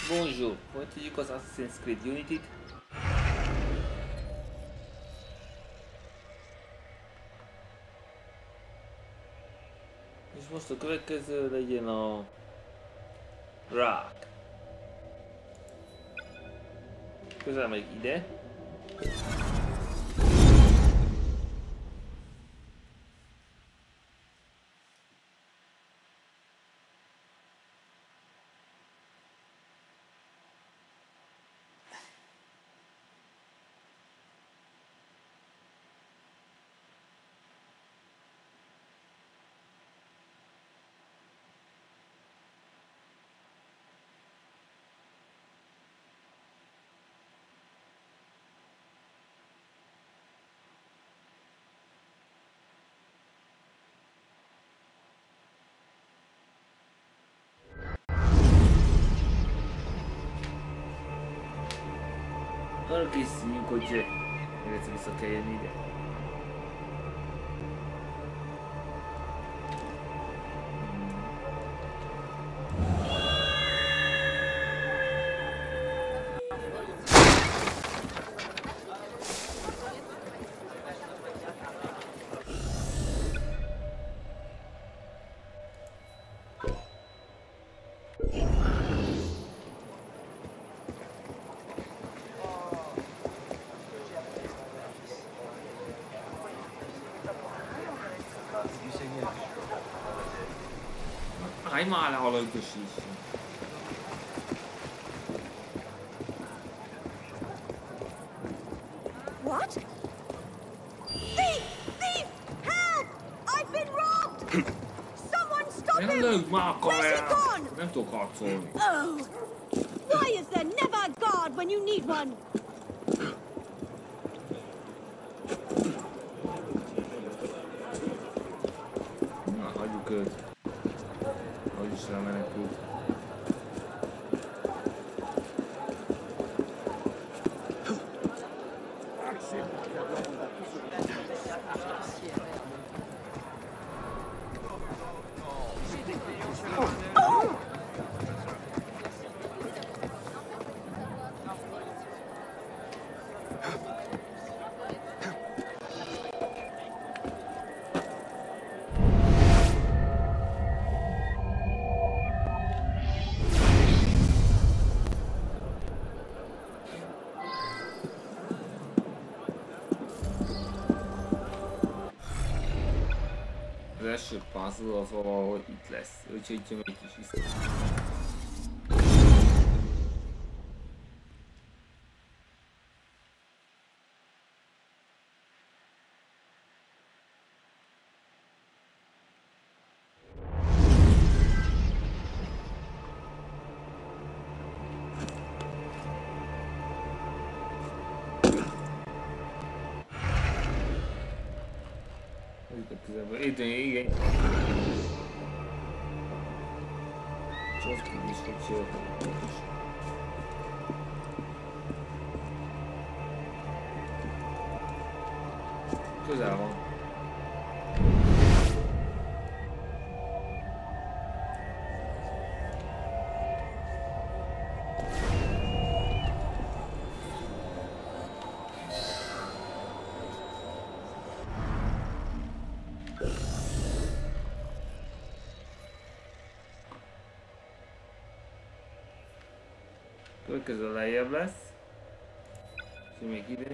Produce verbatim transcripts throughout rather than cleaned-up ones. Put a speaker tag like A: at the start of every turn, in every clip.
A: Bonjour, folytatjuk az Assassin's Creed Unity-t. És most a következő legyen a Rock. Közel megyek ide. Arra készüljünk, hogy még egyszer vissza kell jönni ide. Állj már le, halajtos is!
B: What? Thief! Thief! Help! I've been robbed! Someone stop him!
A: Lőd már a
B: Where's he
A: kamerát!
B: gone?
A: Nem tudok harcolni.
B: Oh! Why is there never a guard when you need one?
A: Na, hagyjuk őt. Hogy is elmenekült. Az első puzzle az valahol itt lesz, úgyhogy itt egy kis vissza. Itt igen. Csak ki is hogy csináltam. Közel van. Következő lejjebb lesz. És még ide.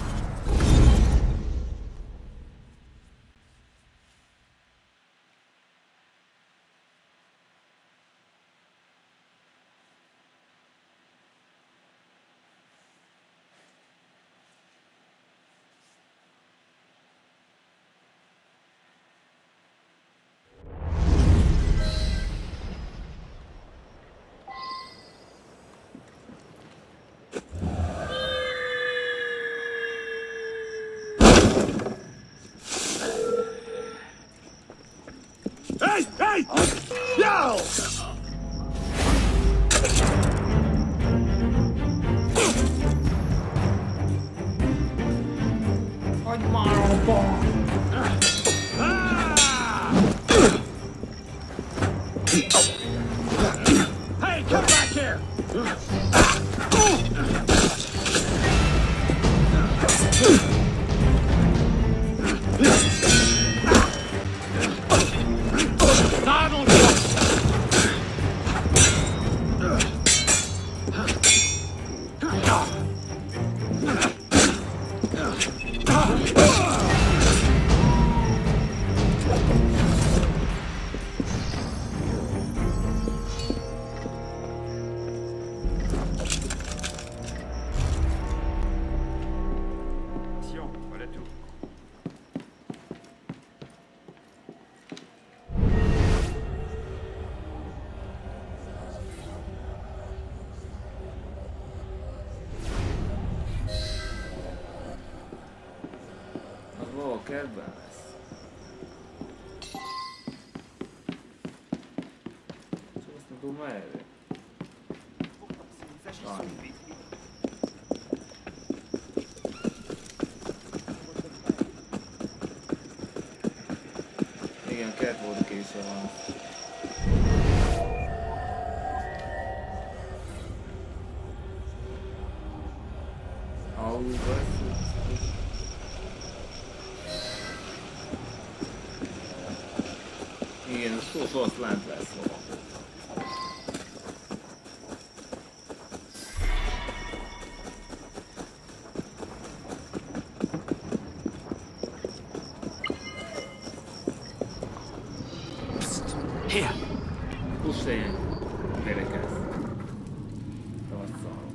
C: Hey! Hey! Yo!
A: Hagyd már abba!
C: Hey, come back here!
A: Kertben lesz. Csak azt nem tudom merre. Igen, kert volt késő van. Ahol basszus. Igen, szó szó azt lent lesz volna.
C: Here.
A: Push in. Verekedsz. Tartszal.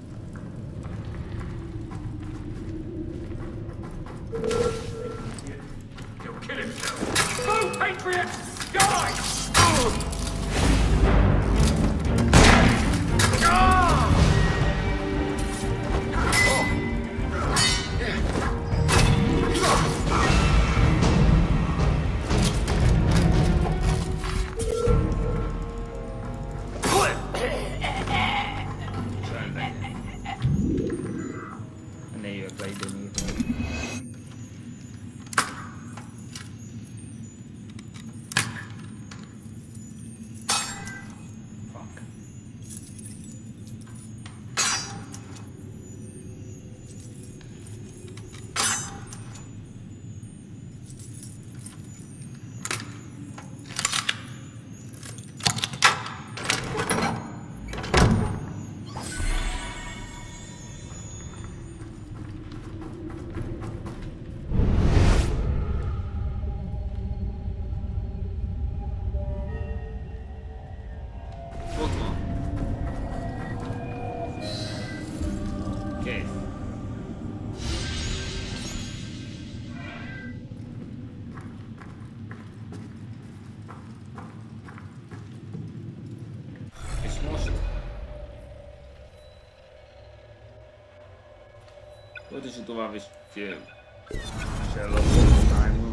C: You'll kill himself. Go, Patriots! Die!
A: Ne jövök be ide nézni. Ott is tovább is Sherlock Holmes-on.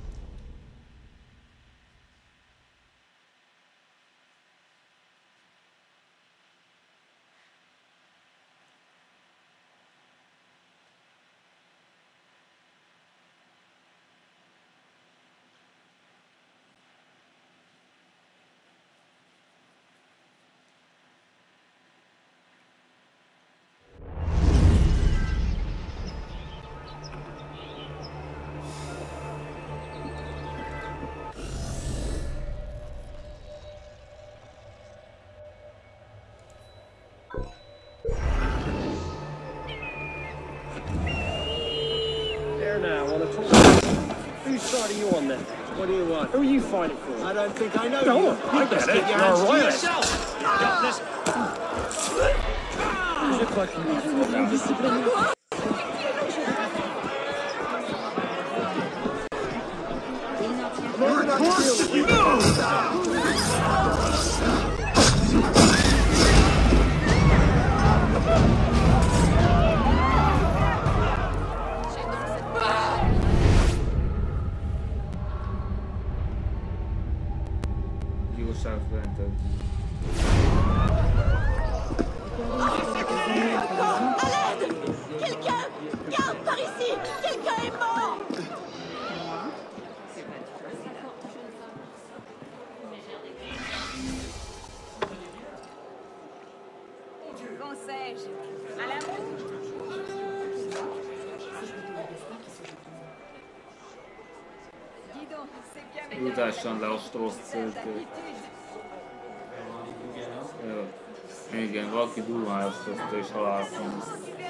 D: Whose side are you on then? What do you want? Who are you fighting for?
C: I don't think I know
D: Go
C: you.
D: on,
C: You
D: I
C: best
D: get
C: keep
D: it.
C: your
D: You're
C: hands
D: a
C: to
D: royalist.
C: yourself.
D: You look like you need to discipline.
B: Quelqu'un! Garde par ici! Quelqu'un est mort!
A: Brutálisan leostroztöltő. Jó. Igen, valaki durván leostroztő és halálszín.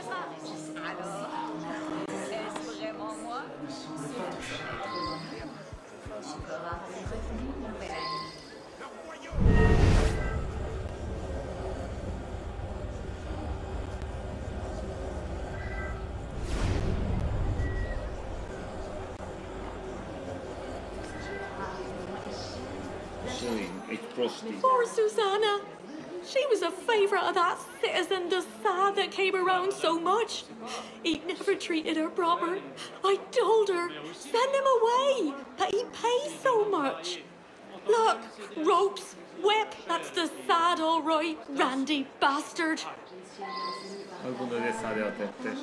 E: Poor Susanna. She was a favourite of that citizen de Sade that came around so much. He never treated her proper. I told her, send him away, that he pays so much. Look, ropes, whip, that's de Sade all right, randy bastard.
A: Azt gondolod, hogy Sade a tettes.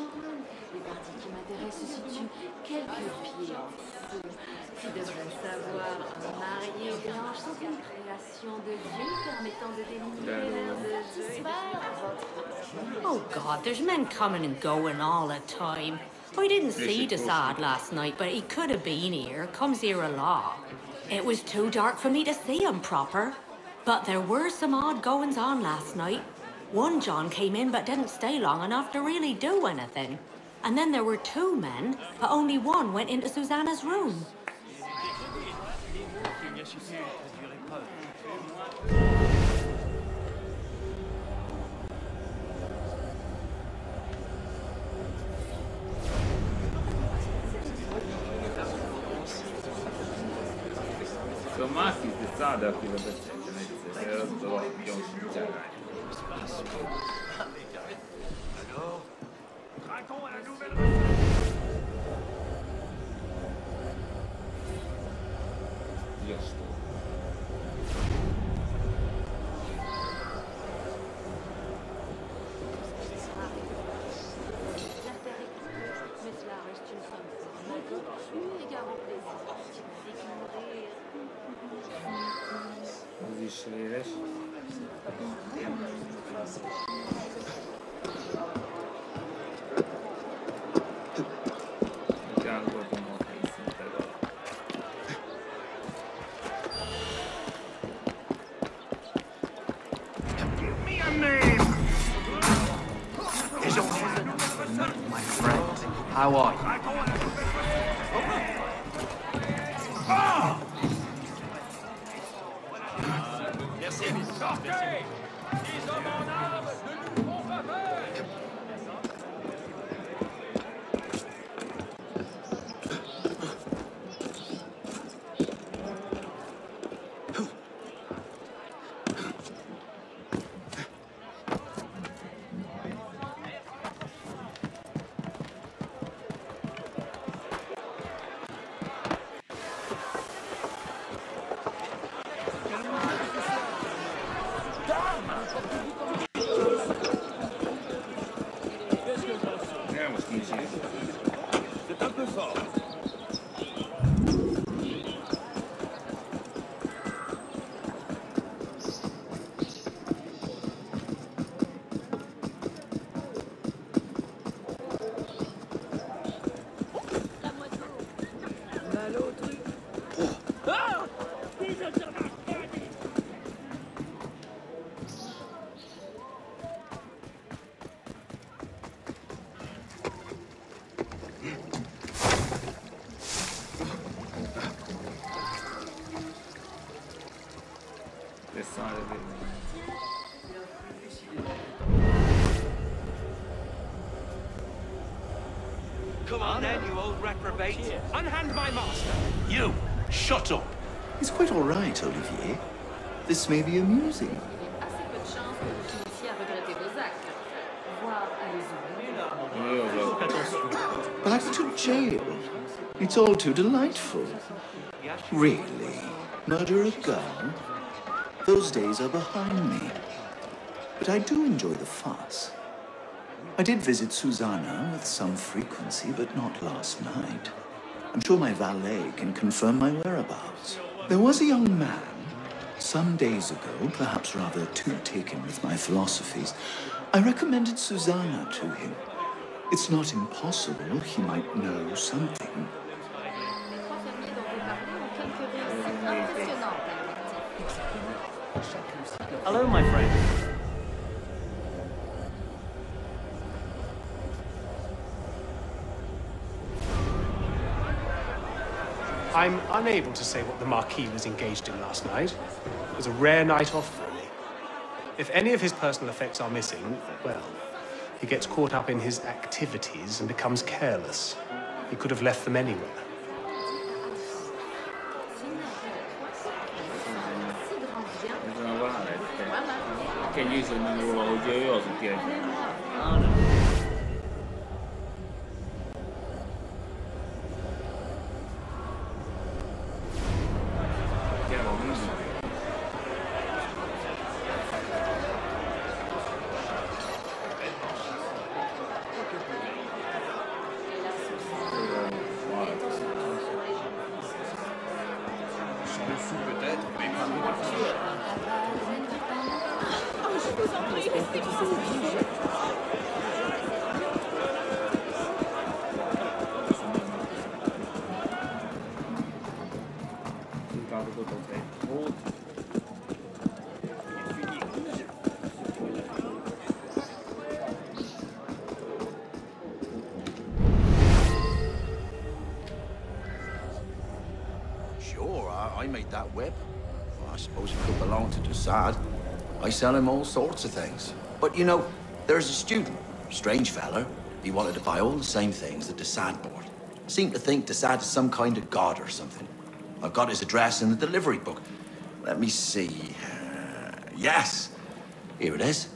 F: Tu devrais savoir, mariée blanche, c'est une création de Dieu permettant de diminuer l'air de jeu.
E: Oh God, there's men coming and going all the time. I didn't see de Sade last night, but he could have been here. Comes here a lot. It was too dark for me to see him proper. But there were some odd goings on last night. One John came in but didn't stay long enough to really do anything. And then there were two men, but only one went into Susanna's room.
A: Se on Marquis de Sade, akivel beszéltem egyszer, az a gyors család. Az is véres. Átgondoltam a szintet alatt.
C: Give me a name!
G: My friend, how are you?
C: Ah! Sortez! Les hommes en armes de nous font faveur! C'est un peu fort.
H: Come on then, you old reprobate. Unhand my master.
C: You, shut up.
I: It's quite all right, Olivier. This may be amusing.
F: Assez peu de chance que vous finissiez à regretter vos actes, voire à les oublier.
I: Back to jail. It's all too delightful. Really? Murder a girl? Those days are behind me. But I do enjoy the fuss. I did visit Susanna with some frequency, but not last night. I'm sure my valet can confirm my whereabouts. There was a young man, some days ago, perhaps rather too taken with my philosophies, I recommended Susanna to him. It's not impossible he might know something.
D: Hello, my friend. I'm unable to say what the Marquis was engaged in last night. It was a rare night off for me. If any of his personal effects are missing, well, he gets caught up in his activities and becomes careless. He could have left them anywhere.
A: Che gli sono un ruolo gioioso, ti
J: Sure, I, I made that whip. Well, I suppose it could belong to Desad. I sell him all sorts of things. But, you know, there's a student, strange fella. He wanted to buy all the same things that Desad bought. Seemed to think Desad is some kind of god or something. I've got his address in the delivery book. Let me see. Uh, yes! Here it is.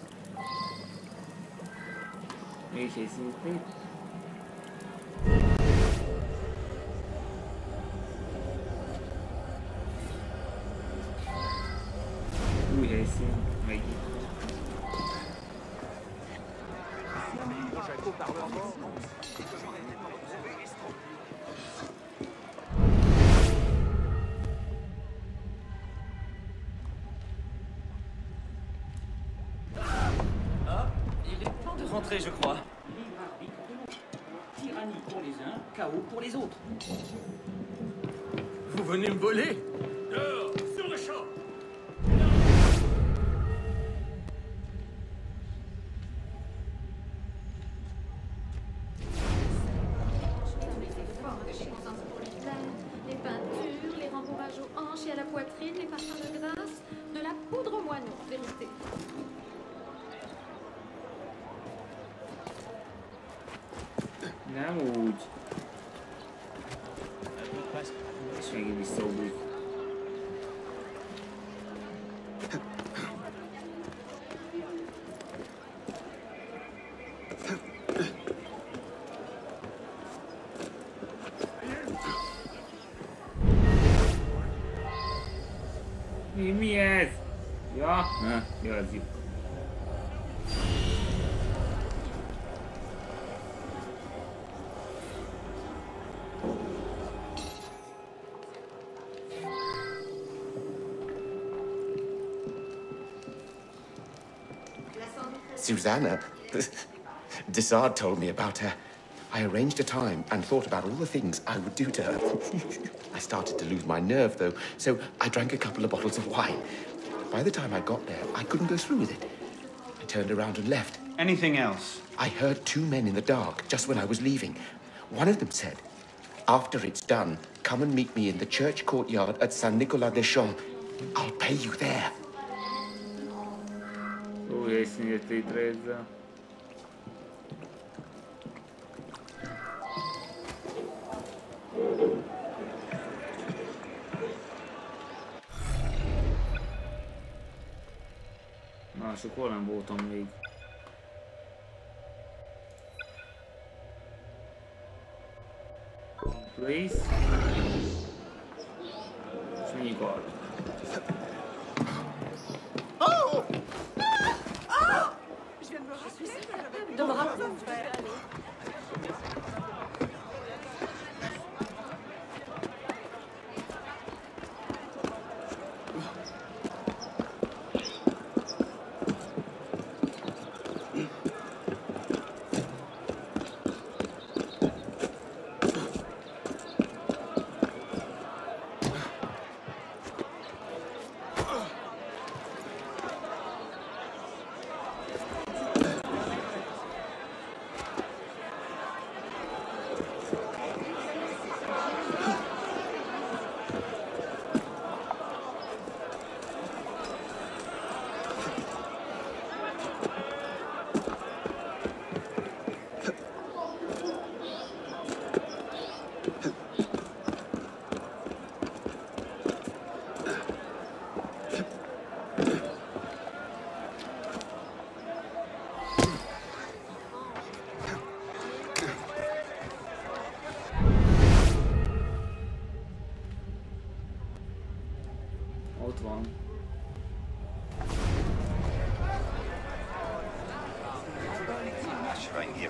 K: Rentrez, je crois. Tyrannie pour les uns, chaos pour les autres.
C: Vous venez me voler? Dehors, sur le champ!
F: Les peintures, les rembourrages aux hanches et à la poitrine, les parfums de grâce, de la poudre au moineau, en vérité.
A: Nem úgy. És megint visszaugrik. Mi, mi ez? Ja? Na, jó, az itt.
L: Susanna? Desard told me about her. I arranged a time and thought about all the things I would do to her. I started to lose my nerve, though, so I drank a couple of bottles of wine. By the time I got there, I couldn't go through with it. I turned around and left.
G: Anything else?
L: I heard two men in the dark just when I was leaving. One of them said, "After it's done, come and meet me in the church courtyard at Saint-Nicolas-des-Champs. I'll pay you there."
A: Oh, hai sentito di Trezza? Mások nem voltam még. Place. És menjünk arra.
B: Oh! Ah! Je viens de me rassurer. De me rassurer.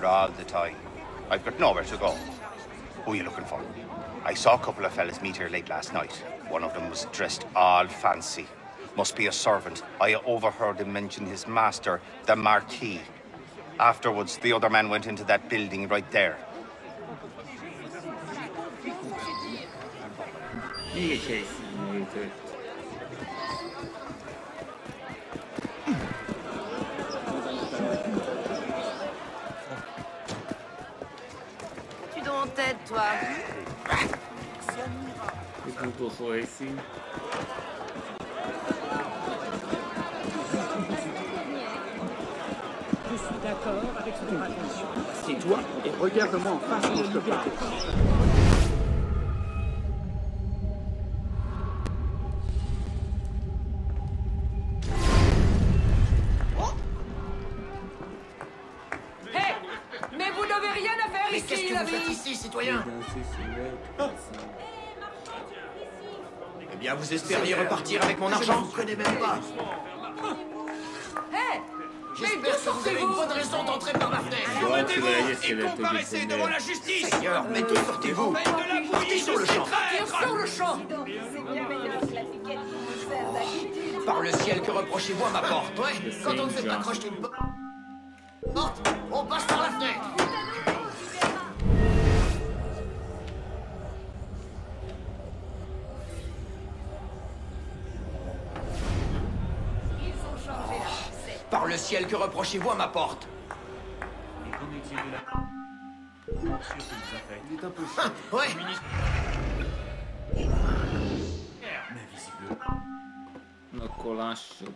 M: here all the time. I've got nowhere to go. Who are you looking for? I saw a couple of fellas meet here late last night. One of them was dressed all fancy. Must be a servant. I overheard him mention his master, the Marquis. Afterwards, the other man went into that building right there.
A: Mica Casey,
B: Tu dois en tête, toi.
A: C'est plutôt fort ici.
K: Je suis d'accord avec ce que tu m'as dit. Assieds-toi et regarde-moi en face quand je te parle.
J: Qu'est-ce que vous faites ici, citoyen? Eh bien, vous espériez repartir avec mon argent? Je ne vous connais même pas.
B: Hé!
J: J'espère que vous avez une bonne raison d'entrer par la fenêtre.
M: Arrêtez-vous et comparaissez devant la justice.
J: Seigneur, mais d'où sortez-vous? Partez sur le champ.
B: Sur le champ!
J: Par le ciel, que reprochez-vous à ma porte? Ouais, quand on ne fait pas crocheter une porte, on passe par la fenêtre. Par le ciel, que reprochez-vous à ma porte?
K: Il est un peu
J: ah, ouais.
A: Na akkor lássuk.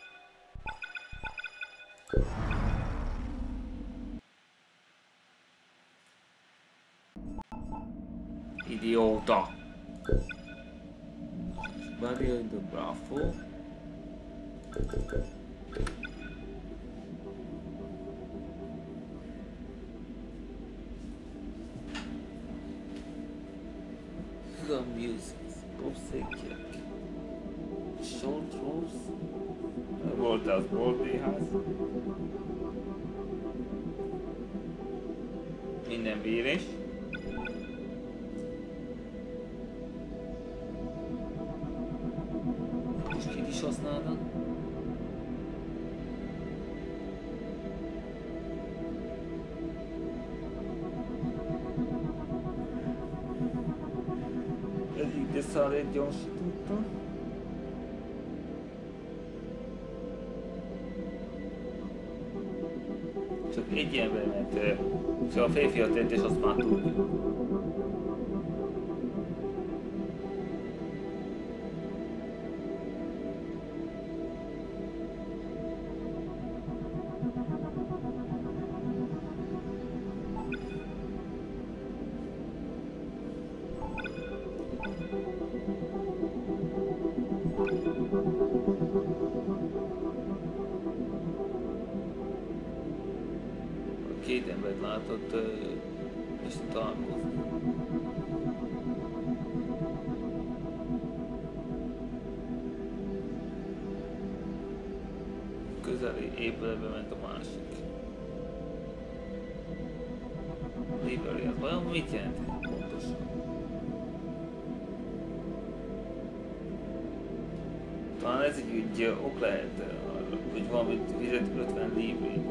A: Idióta. Barrier de Bravo. The music, obsequiek, shoulders, volt az boltéház, minden bírés. És kit is használnak? De szarét gyorsítottam. Csak egy ember, mert csak a férfiat tett, és azt már tudjuk. Két embert látott, és találkozni. Közeli épületbe ment a másik. Livery, az vajon mit jelent pontosan? Talán ez egy úgy ok lehet, hogy valamit fizet ötven livrét.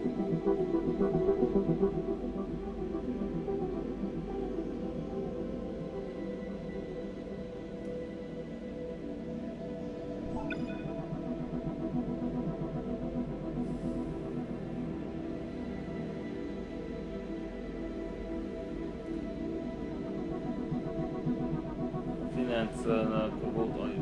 A: Finanszálnak volt annyi.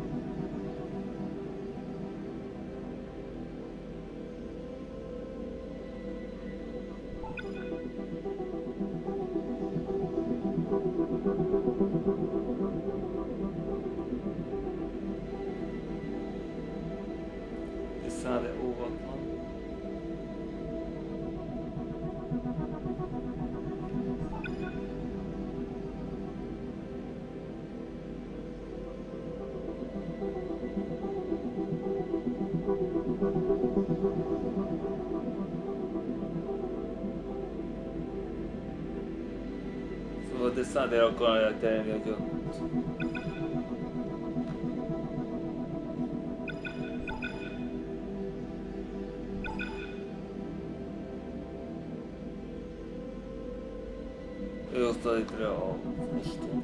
A: Száll-e óvatlan? de Sade akkor elterelni a gyakot. Ő hozta létre a Isten.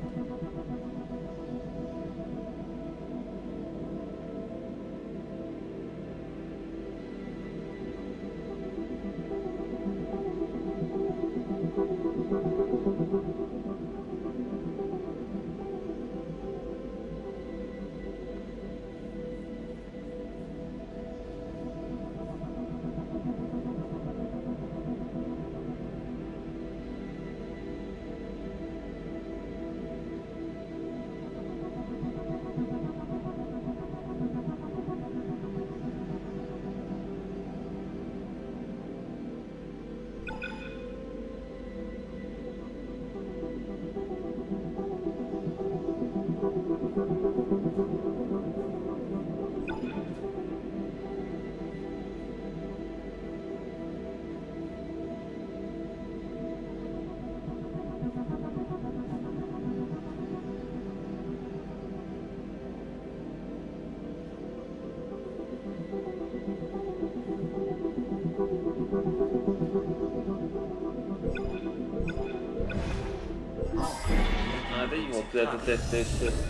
A: Hát így volt lehet a tettés.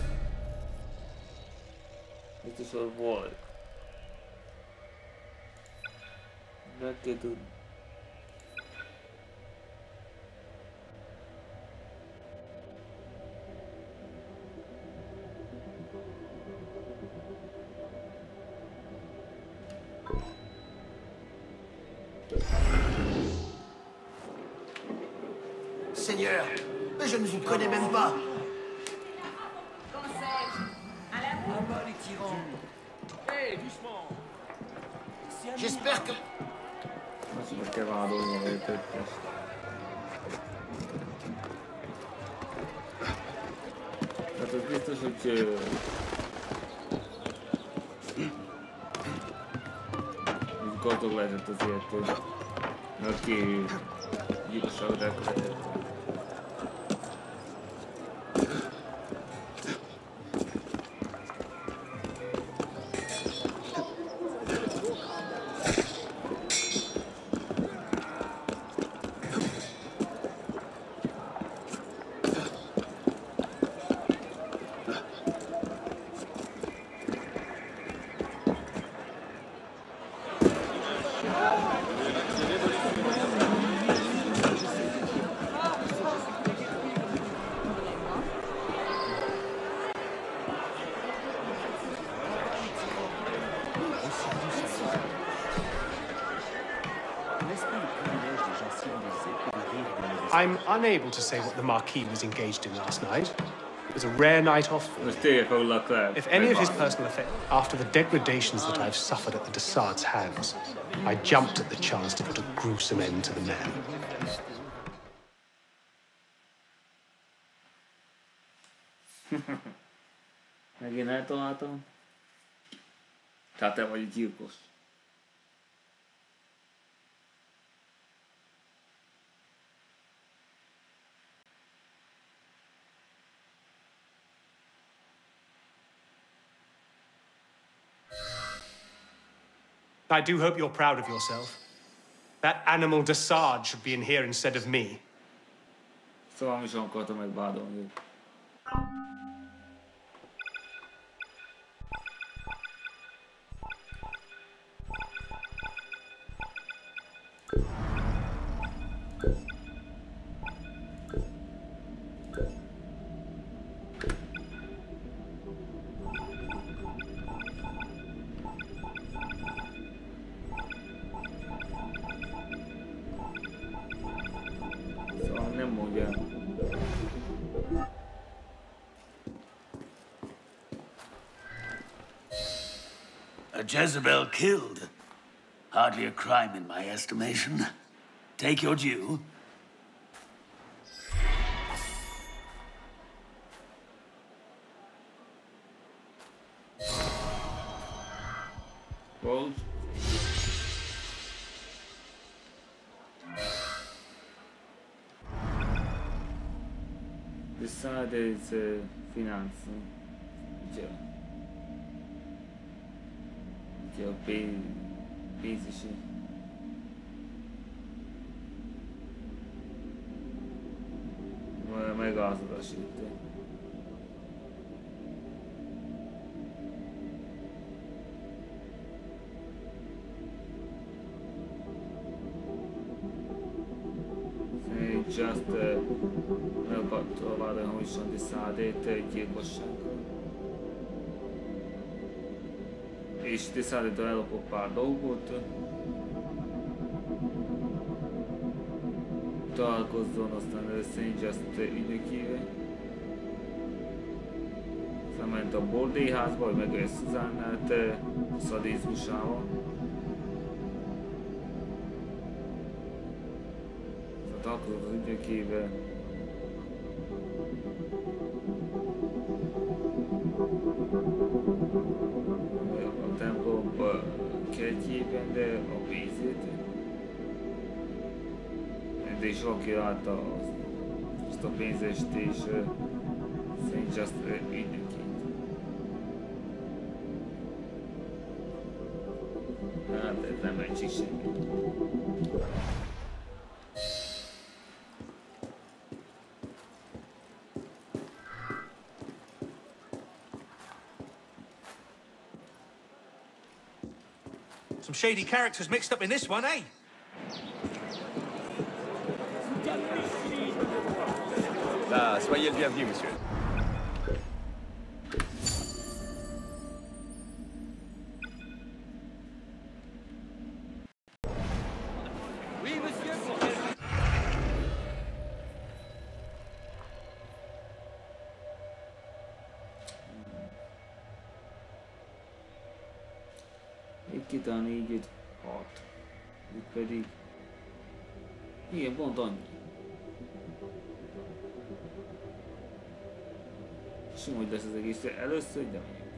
A: Biztosan volt. Meg kell tudni.
N: Seigneur, mais je ne vous connais même pas. J'espère que...
A: Azt meg kell vádolni a tettest. Hát az biztos, hogy... Gazdag lehetett azért, hogy... Aki... Gyilkosságot elkövetett.
D: I'm unable to say what the Marquis was engaged in last night. It was a rare night off for me. If any of his personal effects, after the degradations that I've suffered at the Dessarts' hands, I jumped at the chance to put a gruesome end to the man.
A: Megint eltaláltam. Tehát te vagy gyilkos.
D: I do hope you're proud of yourself. That animal Dessard should be in here instead of me.
A: Szóval mi sem akartam megvádolni.
O: A Jezebel killed. Hardly a crime in my estimation. Take your due.
A: Well. Decided uh, finance. Ugye. Ugye a pénz, pénz is. Megalázodásít. Just uh, meg akart trovare hamisan Decided egy gyilkossággal. És Decided ellopott pár dolgot. Találkozzon aztán Saint Just ügynökével. Felment a bordélyházba, hogy megölje Susanát szadizmusával. Találkozott az ügynökével. A templom kertjében, de a pénzét. De is valaki látta azt a pénzest és Saint Just ügynökét. Hát ez nem mentség semmi.
H: Some shady characters mixed up in this one, eh?
L: Ah, soyez le bienvenu, monsieur.
H: Oui, monsieur.
A: Itt kitálni így itt hat. Itt pedig... Igen, pont annyi. És úgy lesz az egész először, de mondjuk.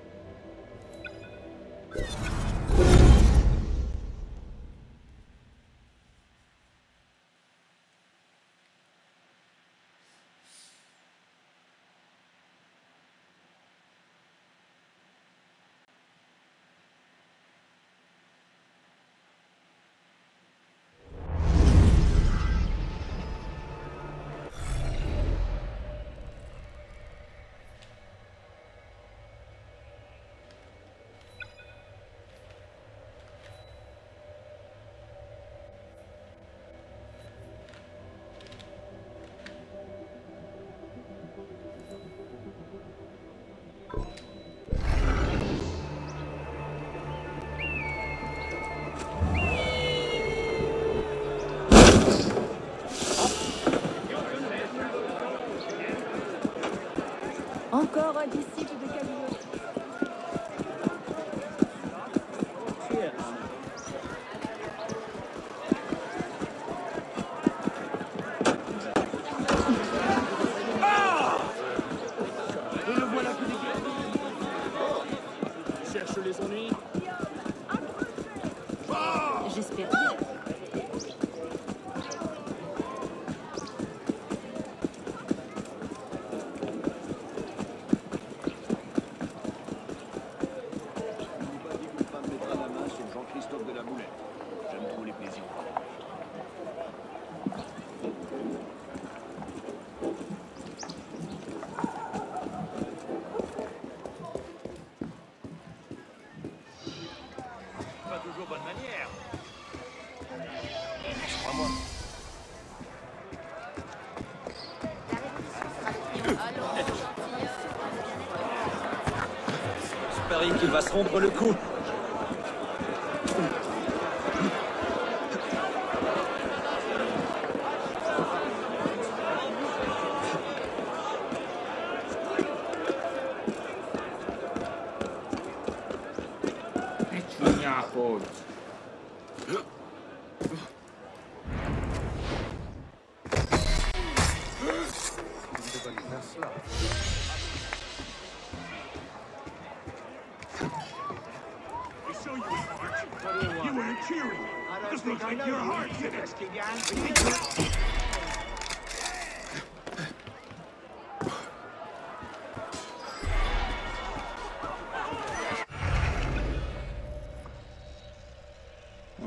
B: Encore un disciple de Camille.
K: Ah! Et le voilà que des cherche les ennuis.
B: J'espère bien.
H: Je parie qu'il va se rompre le cou.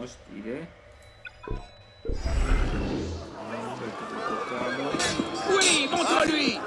A: most ide.
K: Oui, montre-lui!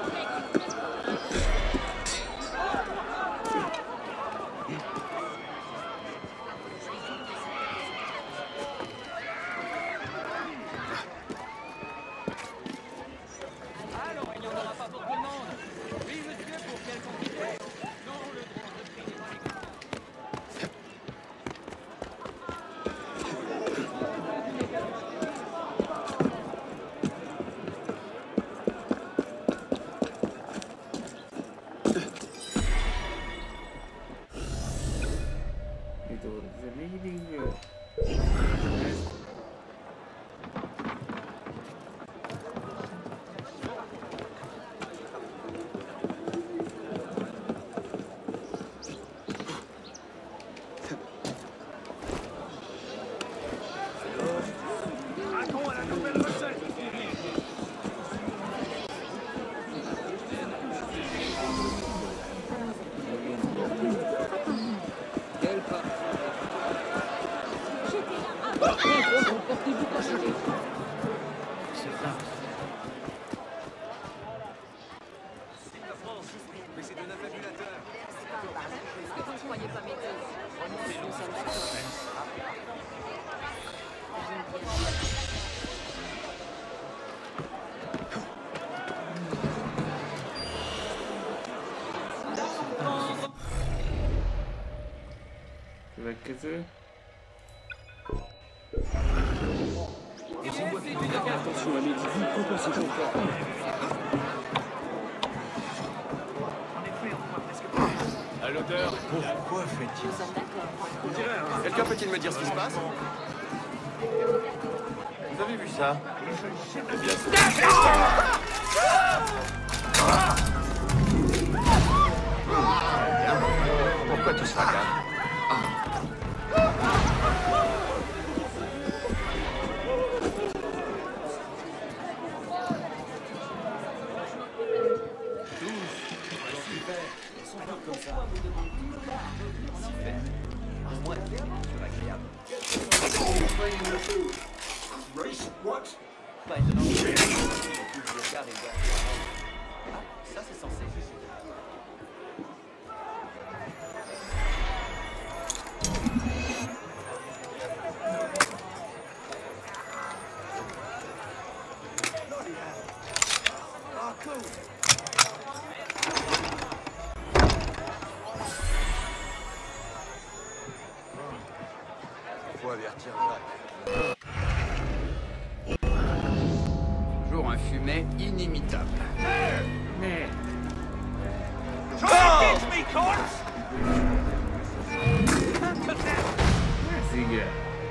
A: Következő.
K: Attention, ami, pourquoi ces gens
P: À l'odeur.
J: Pourquoi fait-il ça?
P: Quelqu'un peut-il me dire ce qui se passe? Vous avez vu ça? Eh bien, c'est...
J: Pourquoi tout ce fracas?
G: Ça, c'est censé.
P: Faut avertir Jacques.
K: Toujours un fumet inimitable.
A: Mais...
H: Teach me, corpse!
A: Merci, gars.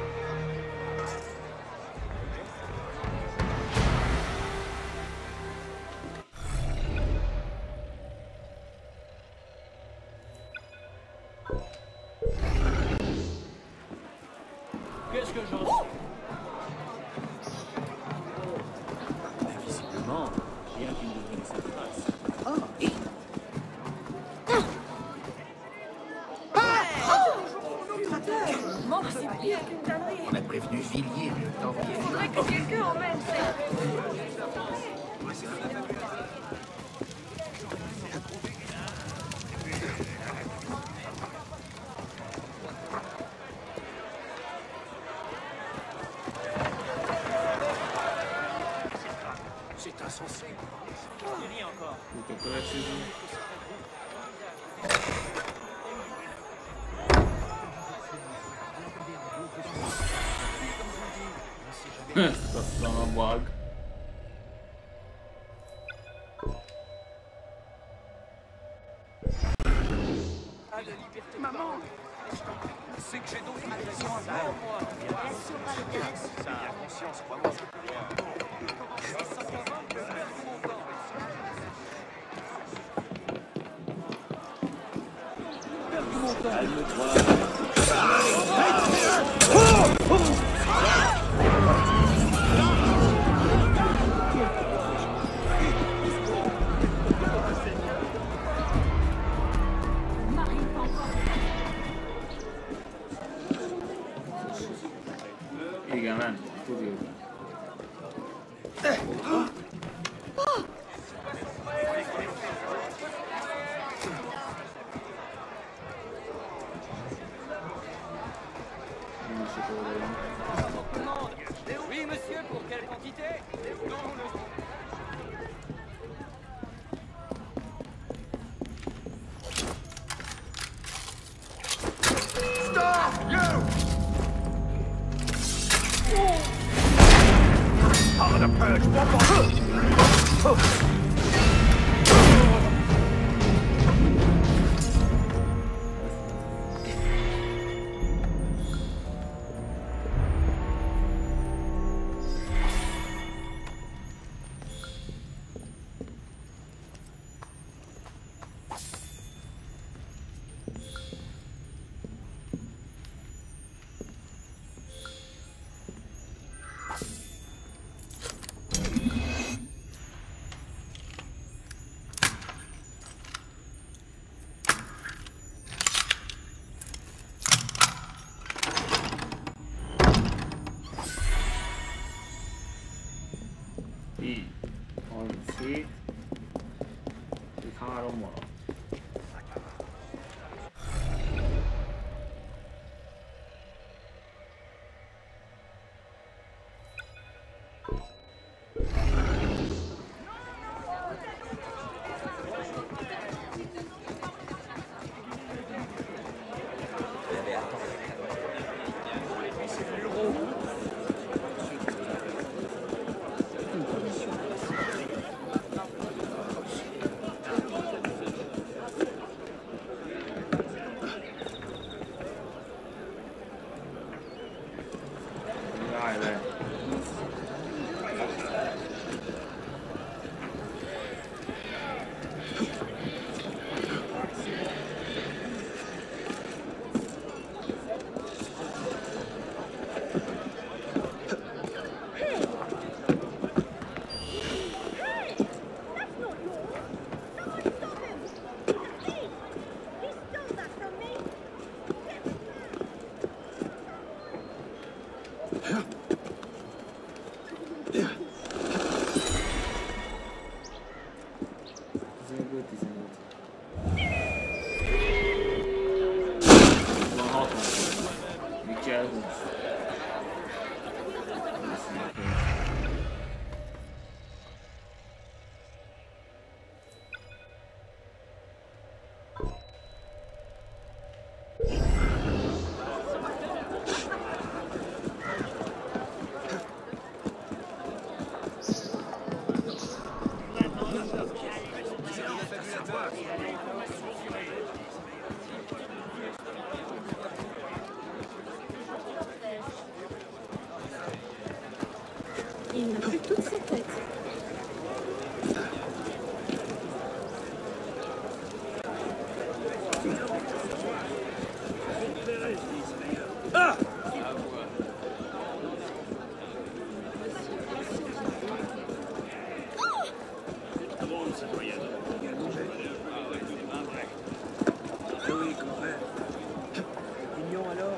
G: Qu'est-ce que j'en sais?
K: Visiblement, rien qui ne devrait laisser de trace.
B: Oh. Bon, c'est pire qu'une connerie.
J: On a prévenu Villiers, le temps.
B: Il faudrait que quelqu'un emmène ça.
K: C'est insensé.
G: Rien encore.
A: Faut encore la saison. Ça sent un bug.
K: Maman, c'est que j'ai d'autres agressions à faire, moi. Ça a conscience, crois-moi.
A: igen, ment a stúdióban.
K: Oui, monsieur, pour quelle quantité?
N: Stop! You!
K: Part of the purge, one more!
A: Így. harminchét. Még három van.
B: Il n'a plus toute sa tête.
K: Ah! Oui, compère. Mignon alors.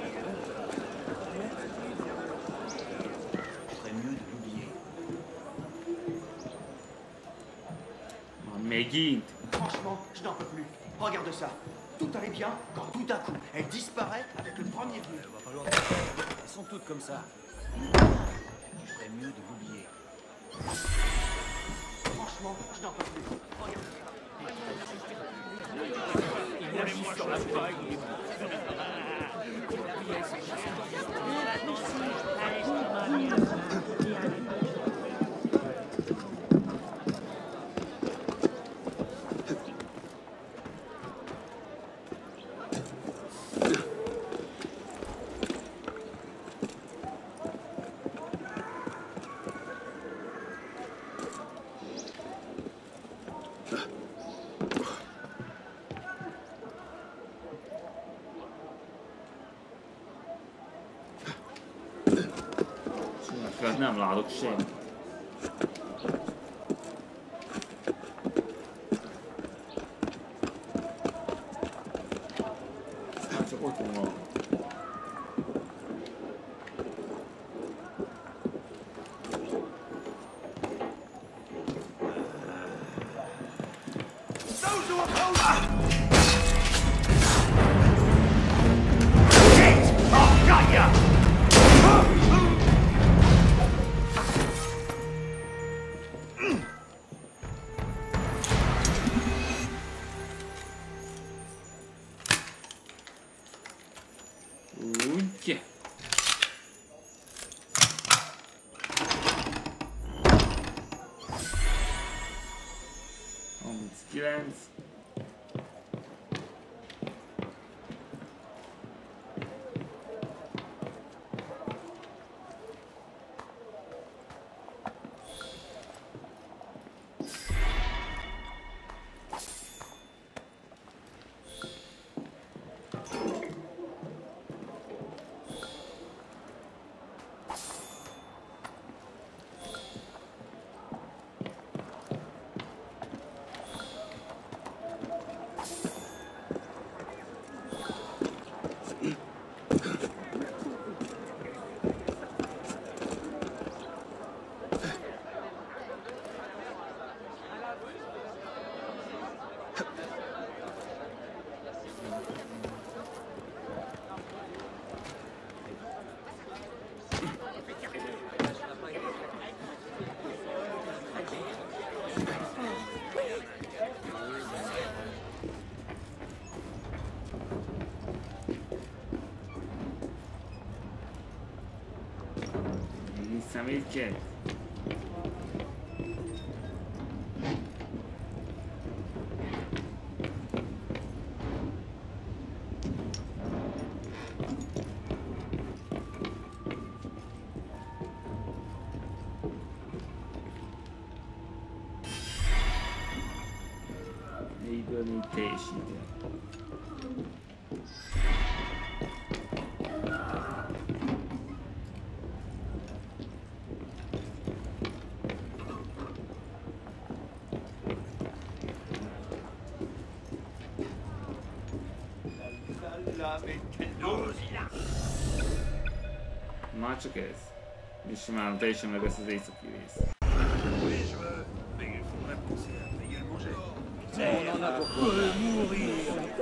A: Megint.
N: Franchement, je n'en peux plus. Regarde ça. Tout allait bien quand tout d'un coup, elle disparaît avec le premier venu.
K: Il va falloir... Elles sont toutes comme ça. Je ferais mieux de l'oublier.
N: Franchement, je n'en peux plus. Regarde ça.
K: Il agit sur la paille.
A: Nem látok semmit. Már csak otthon van. Úgy. harminckilenc. Szemétként. Négyből négy teljesítő. Már csak ez. És simán teljesen meg lesz az északi rész.
K: On en a pour peu mourir.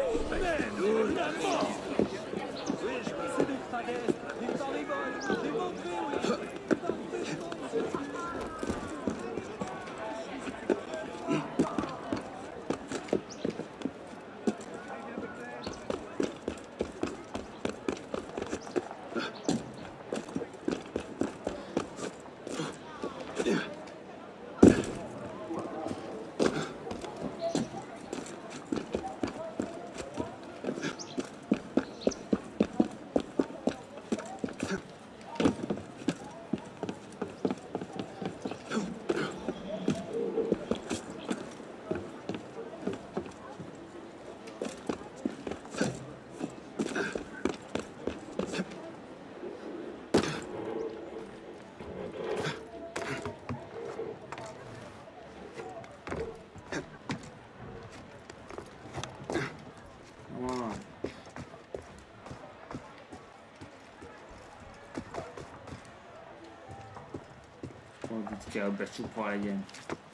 A: Itt kell becsukva legyen.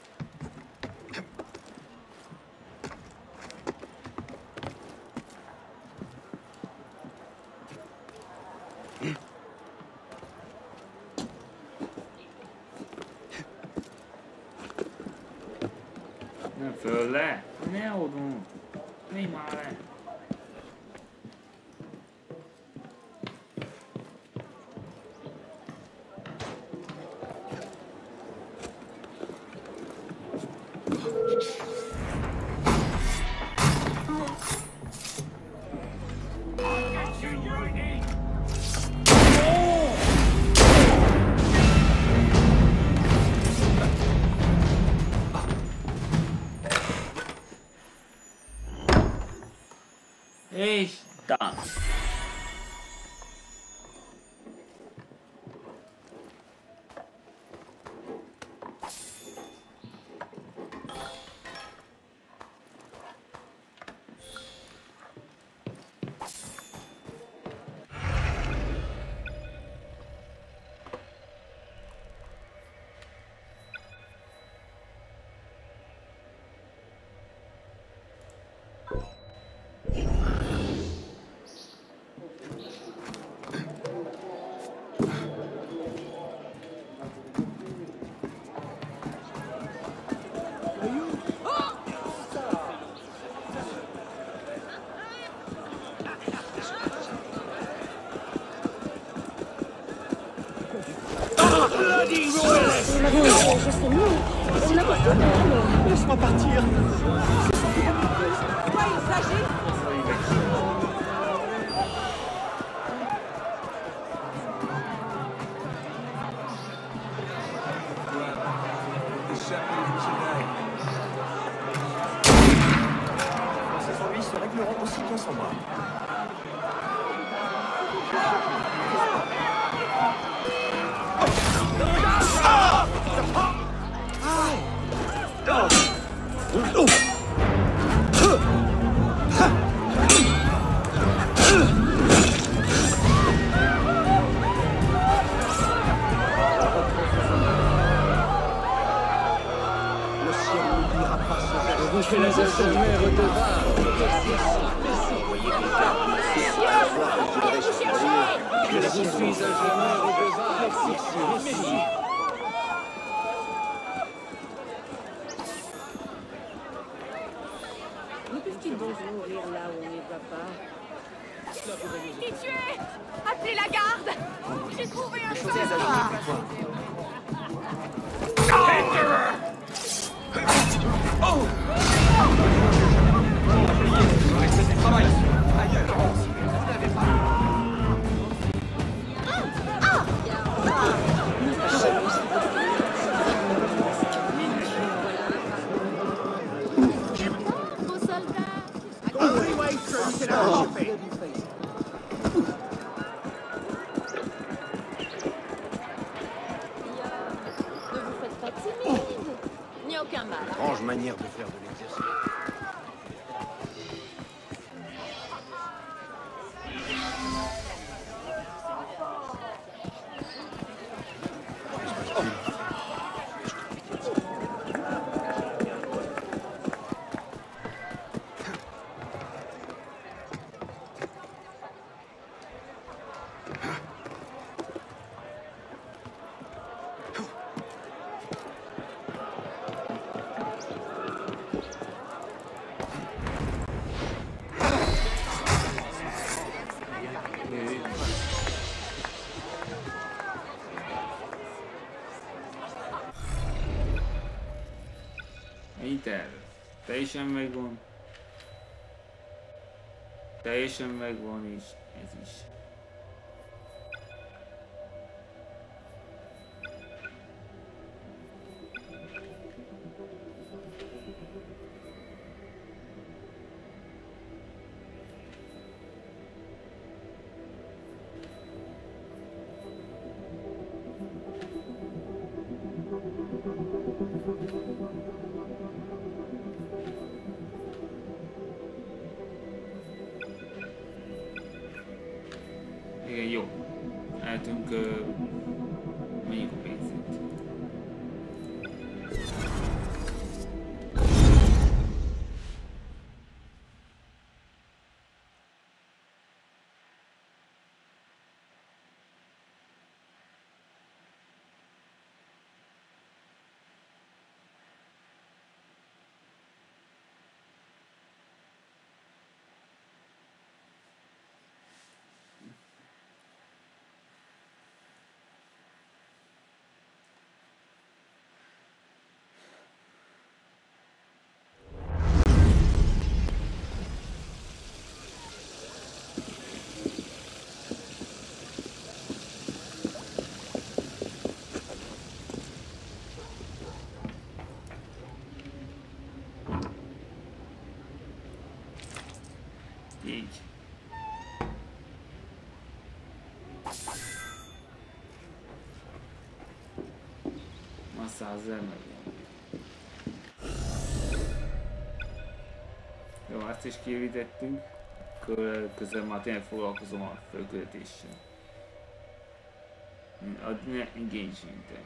A: Nem föl le! Ne odon! Ne már le!
O: Bloody royalist!
N: Laisse-moi partir.
B: Quoi il s'agit?
N: Ces ennuis se régleront aussi bien sans moi.
O: Que la jeune mère redevable. Je suis à jamais redevable. Merci.
F: Nous peut-il donc mourir là où on ne va pas?
B: Qui tu es? Appelez la garde! J'ai trouvé un chemin!
C: Oh!
N: Étrange manière de faire de l'exercice.
A: Itt teljesen megvan. Teljesen megvan, és ez is. Igen, jó. Eltünk, uh, menjünk a pénzét. Így. Ma százezer megvan. Jó, azt is kijavítettünk. Közben már tényleg foglalkozom a fölküldetéssel. Adni ne engagement-e.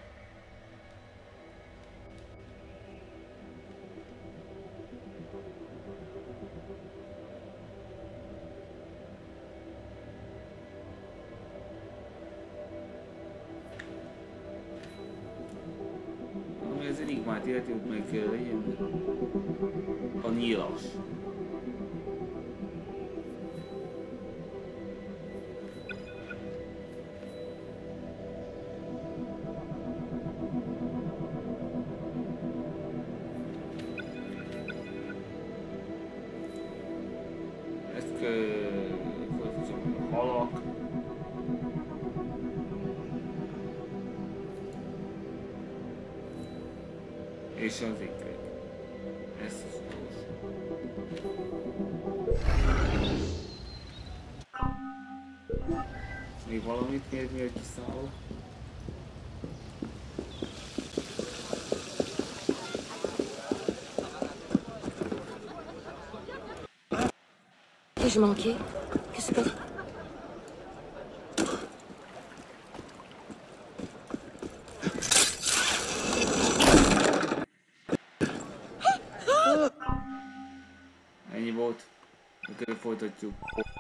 A: Ami az enigmát illeti, hogy meg kell legyen a nyílas. És az ikrék. Ez még valamit kér, miért kiszállok?
Q: Qu'ai-je manqué? Qu'est-ce que c'est?
A: Ennyi volt. Akkor folytatjuk.